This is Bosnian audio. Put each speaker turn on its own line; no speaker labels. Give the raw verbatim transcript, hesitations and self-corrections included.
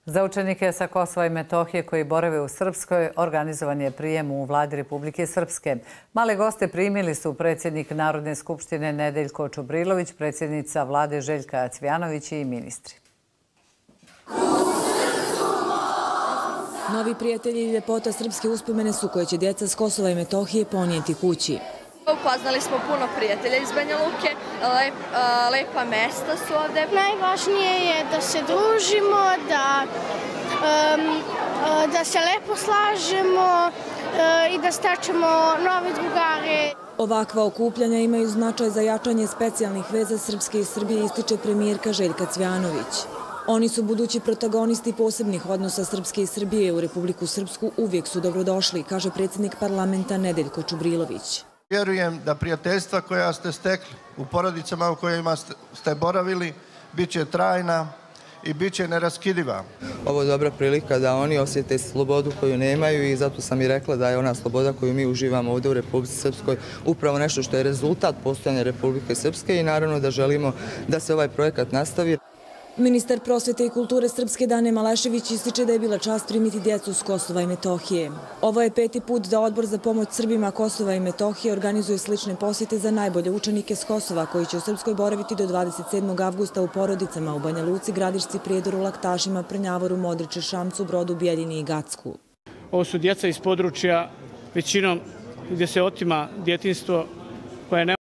Za učenike sa Kosova i Metohije koji borave u Srpskoj organizovan je prijem u Vladi Republike Srpske. Male goste primili su predsjednik Narodne skupštine Nedeljko Čubrilović, predsjednica Vlade Željka Cvijanović i ministri.
Novi prijatelji i ljepota srpske uspomene su koje će djeca s Kosova i Metohije ponijeti kući.
Upoznali smo puno prijatelja iz Banja Luke, lep, lepa mesta su ovde.
Najvažnije je da se družimo, da, um, da se lepo slažemo uh, i da stečemo nove drugare.
Ovakva okupljanja imaju značaj za jačanje specijalnih veza Srpske i Srbije, ističe premijerka Željka Cvijanović. Oni su budući protagonisti posebnih odnosa Srpske i Srbije u Republiku Srpsku, uvijek su dobrodošli, kaže predsjednik parlamenta Nedeljko Čubrilović.
Vjerujem da prijateljstva koja ste stekli u porodicama u kojima ste boravili bit će trajna i bit će neraskidiva.
Ovo je dobra prilika da oni osjete slobodu koju nemaju i zato sam i rekla da je ona sloboda koju mi uživamo ovdje u Republici Srpskoj upravo nešto što je rezultat postojanja Republike Srpske i naravno da želimo da se ovaj projekat nastavi.
Ministar prosvete i kulture Srpske Dane Malešević ističe da je bila čast primiti djecu s Kosova i Metohije. Ovo je peti put da Odbor za pomoć Srbima Kosova i Metohije organizuje slične posjete za najbolje učenike s Kosova koji će u Srpskoj boraviti do dvadeset sedmog avgusta u porodicama u Banja Luci, Gradišci, Prijedoru, Laktašima, Prnjavoru, Modriče, Šamcu, Brodu, Bijeljini i Gacku.
Ovo su djeca iz područja većinom gdje se otima djetinjstvo koje ne